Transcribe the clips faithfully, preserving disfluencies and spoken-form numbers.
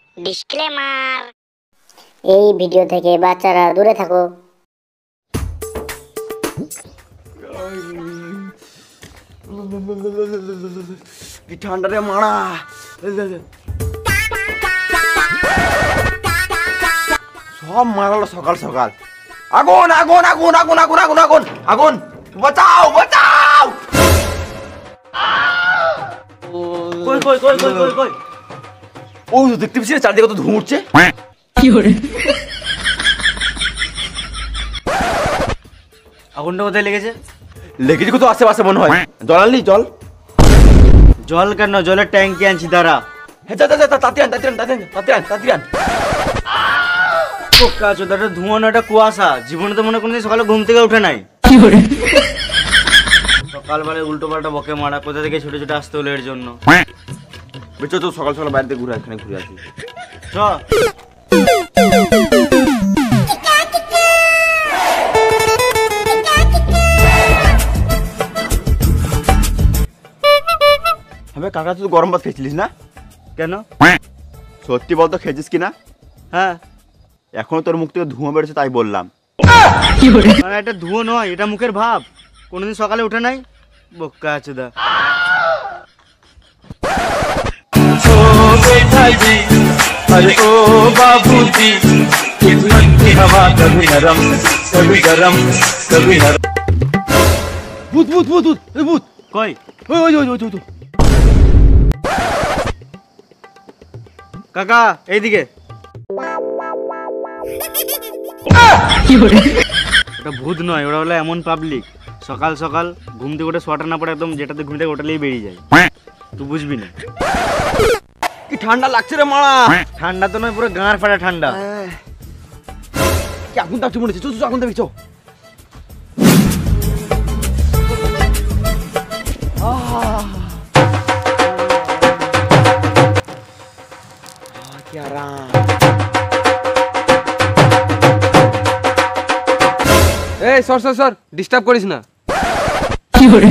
Disclaimer, এই video থেকে বাচ্চারা দূরে থাকো। কি ঠান্ডা রে মারা। সব মারালো সকাল সকাল। আগুন আগুন আগুন আগুন আগুন আগুন আগুন আগুন, বাঁচাও বাঁচাও। কই কই কই কই কই কই ও তো দেখতে পাচ্ছি চারদিকে কত ধোঁয়া উঠছে। কি করে আগুনটা কোথায় লেগেছে? লেগেছে কত আশেপাশে মনে হয়। জল আনলি? জল জল কেন, জলের ট্যাঙ্কি আনছি দাঁড়া। হ্যাঁ যা যা যা তাতে আন তাতে আন তাতে আন তাতে আন তাতে আন। পোকা চোদাটা ধোঁয়া না, এটা কুয়াশা। জীবনে তো মনে কোনদিন সকালে ঘুম থেকে উঠে নাই। কি করে সকালবেলায় উল্টো পাল্টা বকে মারা, কোথা থেকে ছুটে ছুটে আসতে হলো এর জন্য। বেচো তো সকাল সকাল বাইরে ঘুরে এখানে ঘুরে আসি। চ হ্যাঁ কাকা, তুই গরম ভাত খেয়েছিলিস না? কেন? সত্যি বলতো খেয়েছিস কিনা? হ্যাঁ, এখনো তোর মুখ থেকে ধোঁয়া বেরোচ্ছে তাই বললাম। কি করে মানে এটা ধোঁয়া নয়, এটা মুখের ভাব। কোনদিন সকালে উঠে নাই বোকা চোদা। अरे ओ बाबूजी, किस्मत की हवा कभी नरम कभी गरम कभी नरम। ভূত ভূত ভূত ভূত এই ভূত। কই? ওই ওই ওই ওই ওই কাকা এইদিকে। কি করে ওটা ভূত নয়, ওরা হলো এমন পাবলিক সকাল সকাল ঘুম থেকে উঠে সোয়াটার না পড়ে একদম যেটাতে ঘুম থেকে ওটালেই বেরিয়ে যায়। তুই বুঝবি না। কি ঠান্ডা লাগছে রে মারা। ঠান্ডা তো নয়, পুরো গাঁর ফাটা ঠান্ডা। কি আগুন তাপছে মনে হচ্ছে। চো চো আগুন দেখছো। কি আরাম। এই সর সর সর, ডিস্টার্ব করিস না। কি করে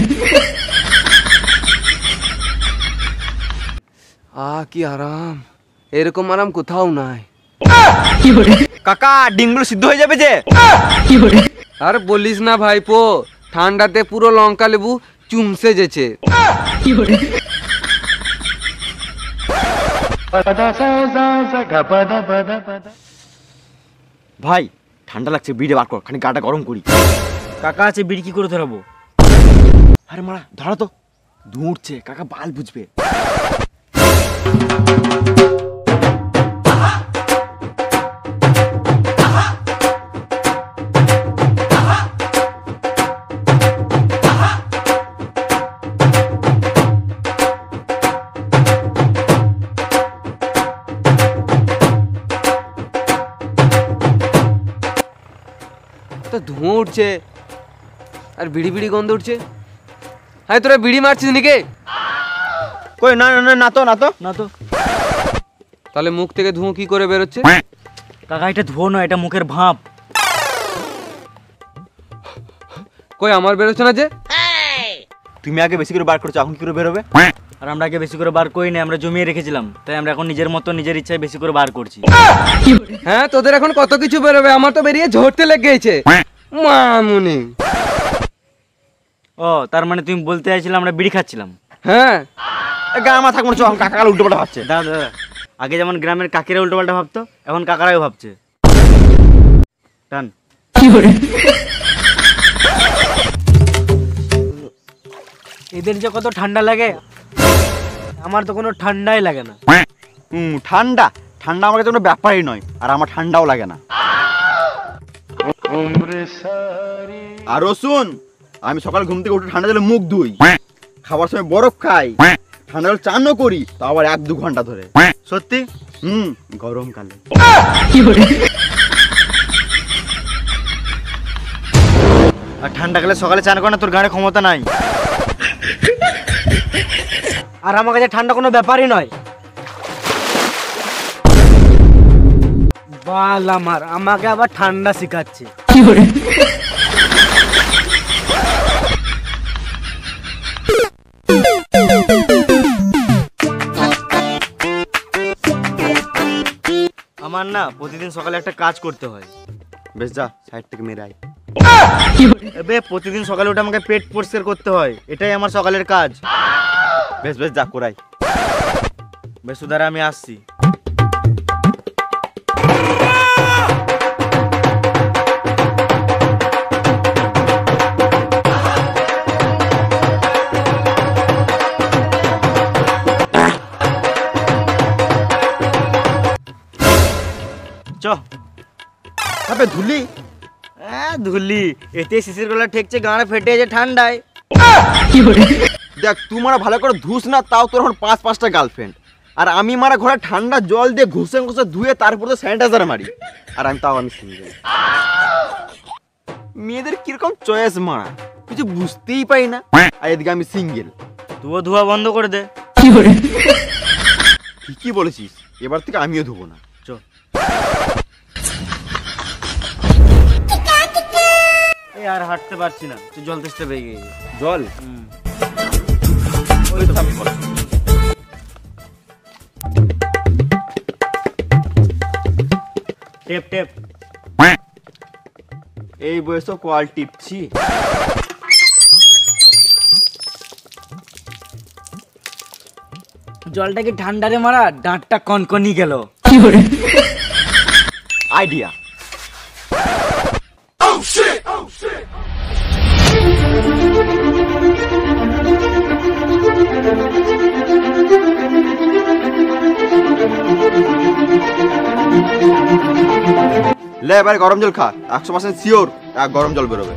আ কি আরাম, এরকম আরাম কোথাও নাই। কি করে কাকা ডিমগুলো সিদ্ধ হয়ে যাবে যে। কি করে আর বলিস না ভাইপো, ঠান্ডাতে পুরো লঙ্কা লেবু চুমসে যেছে। কি করে ভাই ঠান্ডা লাগছে, বিড়ে বার কর, খানি গাটা গরম করি। কাকা আছে, বিড়ি কি করে ধরাবো? আরে মারা ধরা তো, ধোঁয়া উঠছে। কাকা বাল বুঝবে। তো ধোঁয়া উঠছে আর বিড়ি বিড়ি গন্ধ উঠছে। হ্যাঁ তোরা বিড়ি মারছিস নাকি? কই না না না তো না তো না তো। তাহলে মুখ থেকে ধোঁয়া কি করে বেরোচ্ছে? কাকা এটা ধোঁয়া নয়, এটা মুখের ভাপ। কই আমার বেরোচ্ছে না যে? তুমি আগে বেশি করে বার করছো, এখন কি করে বেরোবে? আর আমরা আগে বেশি করে বার করি না, আমরা জমিয়ে রেখেছিলাম, তাই আমরা এখন নিজের মতো নিজের ইচ্ছায় বেশি করে বার করছি। হ্যাঁ তোদের এখন কত কিছু বেরোবে, আমার তো বেরিয়ে ঝরতে লেগেছে মামুনি। ও তার মানে তুমি বলতে চাইছিলে আমরা বিড়ি খাচ্ছিলাম? হ্যাঁ গা আমার থাকবো না, চো কাকা কাল উল্টো পাল্টা ভাবছে। দাদা দাদা, আগে যেমন গ্রামের কাকিরা উল্টো পাল্টা ভাবতো, এখন কাকারাও ভাবছে। টান। কি করে এদের যে কত ঠান্ডা লাগে, আমার তো কোনো ঠান্ডাই লাগে না। হুম ঠান্ডা ঠান্ডা আমার কাছে কোনো ব্যাপারই নয়, আর আমার ঠান্ডাও লাগে না। আর শুন, আমি সকাল ঘুম থেকে উঠে ঠান্ডা জলে মুখ ধুই, খাবার সময় বরফ খাই, ঠান্ডা জল চানও করি, তা আবার এক দু ঘন্টা ধরে। সত্যি? হুম গরমকালে। কি করে আর ঠান্ডাকালে সকালে চান করে না, তোর গাড়ি ক্ষমতা নাই। আর আমার কাছে ঠান্ডা কোনো ব্যাপারই নয়। বাল আমার, আমাকে আবার ঠান্ডা শিখাচ্ছে। কি করে আমার না প্রতিদিন সকালে একটা কাজ করতে হয়। বেশ যা সাইড থেকে মেরে আয়। এবে প্রতিদিন সকালে উঠে আমাকে পেট পরিষ্কার করতে হয়, এটাই আমার সকালের কাজ। বেশ বেশ যা করাই। বেশ সুদারা আমি আসছি। চ তবে ধুলি হ্যাঁ ধুলি, এতে শিশির গলা ঠেকছে, গাঁড়ে ফেটে যে ঠান্ডায়। দেখ তুই মারা ভালো করে ধুস না, তাও তোর এখন পাঁচ পাঁচটা গার্লফ্রেন্ড, আর আমি মারা ঘরে ঠান্ডা জল দিয়ে ঘুষে ঘুষে ধুয়ে তারপর তো স্যানিটাইজার মারি, আর আমি তাও আমি সিঙ্গেল। মেয়েদের কিরকম চয়েস মারা কিছু বুঝতেই পারি না, আর এদিকে আমি সিঙ্গেল। তুইও ধোয়া বন্ধ করে দে। ঠিকই বলেছিস, এবার থেকে আমিও ধুবো না। চ এই আর হাঁটতে পারছি না, তুই জল তেষ্টা পেয়ে গেছে। জল হুম। ওই তো আমি বল। Tape tape. এই বয়সে কল টিপছি। জলটা কি ঠান্ডা রে মারা, ডাঁটটা কনকনি গেল। আইডিয়া। লে এবার গরম জল খা, একশো পার্সেন্ট শিওর এক গরম জল বেরোবে।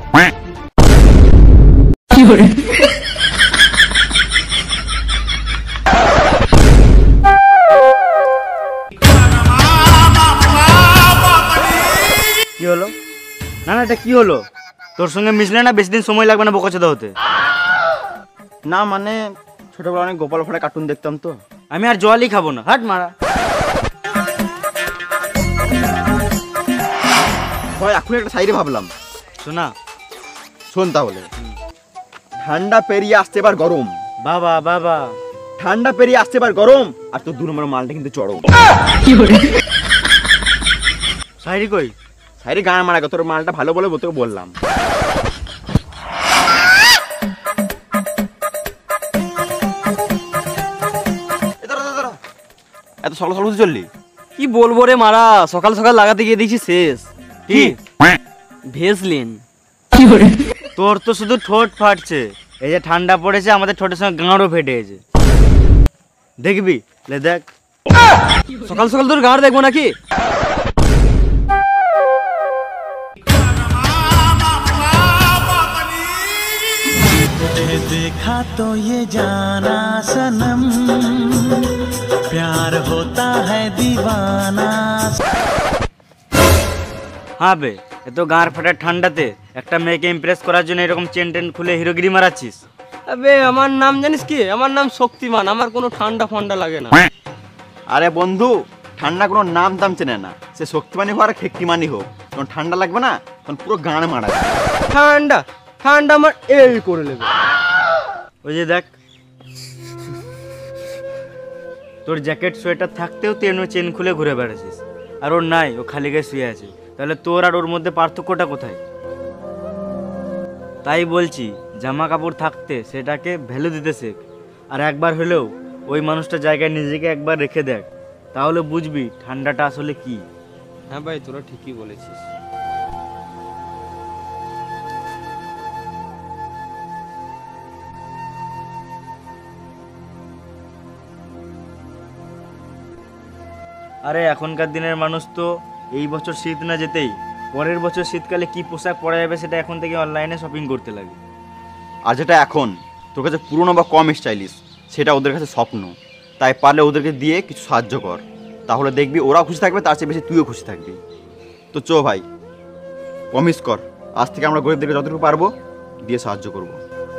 কি হলো? না না এটা কি হলো? তোর সঙ্গে মিশলে না বেশি দিন সময় লাগবে না বোকাচোদা হতে। না মানে ছোটবেলা অনেক গোপাল ভাড়ে কার্টুন দেখতাম তো। আমি আর জলই খাবো না, হাট মারা। ভাই এখন একটা সাইডে ভাবলাম, শোনা শোন তাহলে। ঠান্ডা পেরিয়ে আসছে এবার গরম, বাবা বাবা। ঠান্ডা পেরিয়ে আসছে এবার গরম, আর তোর দু নম্বর মালটা কিন্তু চড়ো। সাইরি কই? সাইডে গান মারা তোর মালটা ভালো বলে তোকে বললাম। এত সকাল সকাল চললি? কি বলবো রে মারা, সকাল সকাল লাগাতে গিয়ে দেখছি শেষ। কি ভেসলিন। তোর তো শুধু ঠোঁট ফাটছে, এই যে ঠান্ডা পড়েছে আমাদের ঠোঁটের সঙ্গে গাঁড়ও ফেটে গেছে। দেখবি লে দেখ। সকাল সকাল তোর গাঁড় দেখবো নাকি? देखा तो ये जाना सनम प्यार होता है दीवाना। হ্যাঁ বে, এত গাঁড় ফাটার ঠান্ডাতে একটা মেয়েকে ইমপ্রেস করার জন্য এরকম চেন টেন খুলে হিরোগিরি মারাচ্ছিস। আবে আমার নাম জানিস কি? আমার নাম শক্তিমান, আমার কোনো ঠান্ডা ফান্ডা লাগে না। আরে বন্ধু, ঠান্ডা কোনো নাম দাম চেনে না, সে শক্তিমানি হোক আর খেক্তিমানি হোক, যখন ঠান্ডা লাগবে না তখন পুরো গান মারা যায়। ঠান্ডা ঠান্ডা আমার এই করে নেবে। ওই যে দেখ, তোর জ্যাকেট সোয়েটার থাকতেও তুই এমনি চেন খুলে ঘুরে বেড়াচ্ছিস, আর ওর নাই, ও খালি গায়ে শুয়ে আছে। তাহলে তোর আর ওর মধ্যে পার্থক্যটা কোথায়? তাই বলছি জামা কাপড় থাকতে সেটাকে ভ্যালু দিতে শেখ, আর একবার হলেও ওই মানুষটার জায়গায় নিজেকে একবার রেখে দেখ, তাহলে বুঝবি ঠান্ডাটা আসলে কি। হ্যাঁ ভাই, তোরা ঠিকই বলেছিস। আরে এখনকার দিনের মানুষ তো এই বছর শীত না যেতেই পরের বছর শীতকালে কি পোশাক পরা যাবে সেটা এখন থেকে অনলাইনে শপিং করতে লাগে। আর যেটা এখন তোর কাছে পুরনো বা কম স্টাইলিশ, সেটা ওদের কাছে স্বপ্ন। তাই পারলে ওদেরকে দিয়ে কিছু সাহায্য কর, তাহলে দেখবি ওরাও খুশি থাকবে, তার চেয়ে বেশি তুইও খুশি থাকবি। তো চো ভাই, প্রমিস কর আজ থেকে আমরা গরিবদেরকে যতটুকু পারবো দিয়ে সাহায্য করবো।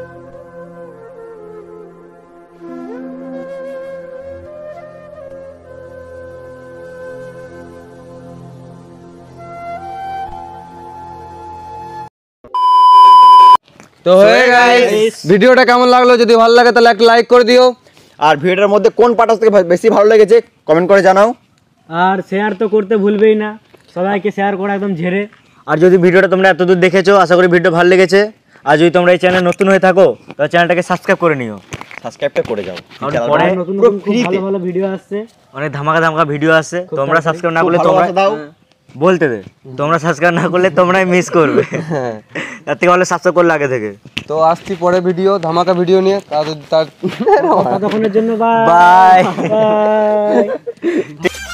তো হয়ে গাইস, ভিডিওটা কেমন লাগলো? যদি ভালো লাগে তাহলে একটা লাইক করে দিও। আর ভিডিওটার মধ্যে কোন পার্টটা থেকে বেশি ভালো লেগেছে কমেন্ট করে জানাও। আর শেয়ার তো করতে ভুলবেই না, সবাইকে শেয়ার করা একদম ঝেড়ে। আর যদি ভিডিওটা তোমরা এতদূর দেখেছো, আশা করি ভিডিও ভালো লেগেছে। আর যদি তোমরা এই চ্যানেলে নতুন হয়ে থাকো তাহলে চ্যানেলটাকে সাবস্ক্রাইব করে নিও, সাবস্ক্রাইবটা করে যাও। কারণ পরে নতুন নতুন খুব ভালো ভালো ভিডিও আসছে, অনেক ধামাকা ধামাকা ভিডিও আসছে। তোমরা সাবস্ক্রাইব না করলে তোমরা দাও বলতে দে, তোমরা সাবস্ক্রাইব না করলে তোমরাই মিস করবে। তার থেকে ভালো সাবস্ক্রাইব করলে আগে থেকে। তো আসছি পরে ভিডিও, ধামাকা ভিডিও নিয়ে। তার তার ততক্ষণের জন্য বাই বাই। বাই।